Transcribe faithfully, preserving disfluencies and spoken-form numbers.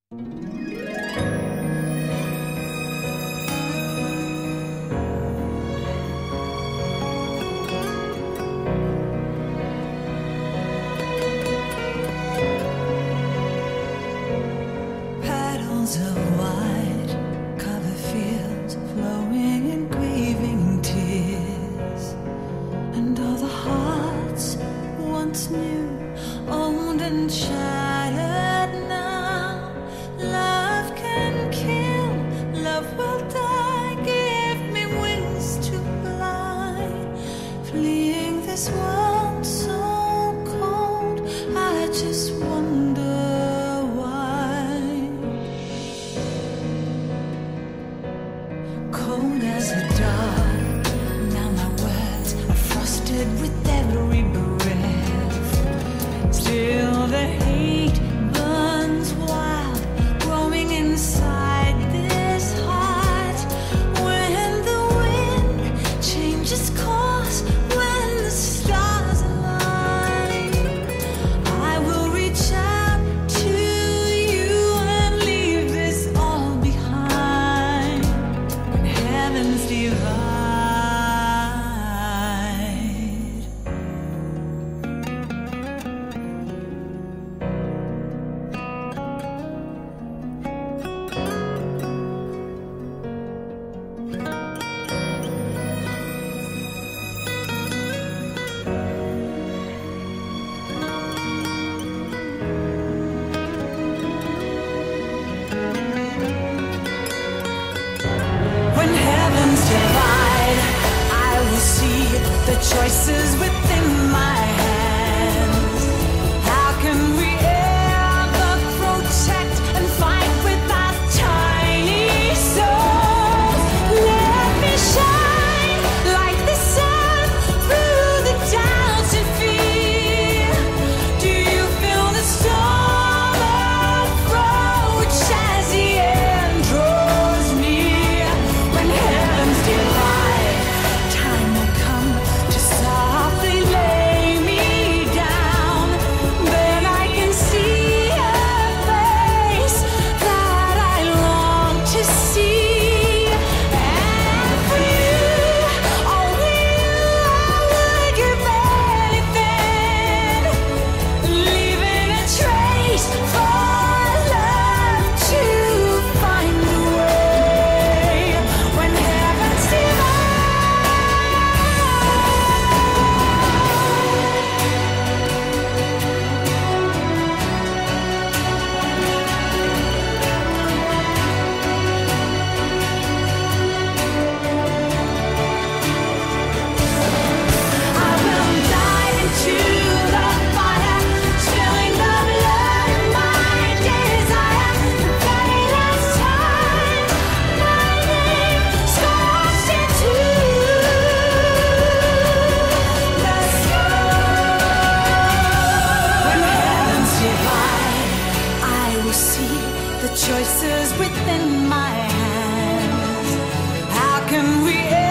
Petals of white cover fields flowing in grieving tears, and all the hearts once new, old and shattered now. Love can kill, love will die. Give me wings to fly, fleeing this world so cold. I just wonder why. Cold as a dog, now my words are frosted with every breath. Still the hate burns wild, growing inside this heart. When the wind changes course, when the stars align, I will reach out to you and leave this all behind. When heavens divide. When heavens divide, I will see the choices within my hands. How can we ever protect and fight with our tiny souls? Let me shine like the sun through the doubts and fear. Do you feel the storm approach as the end draws near? When heavens divide, time will come to softly lay me down. Then I can see a face that I long to see. And for you, only you, I would give anything, leaving a trace for love to find a way. When heavens I will dive into the fire, spilling the blood of my desire. The very last time my name scratched into the sky. When heavens divide, I will see the choices within my hands. How can we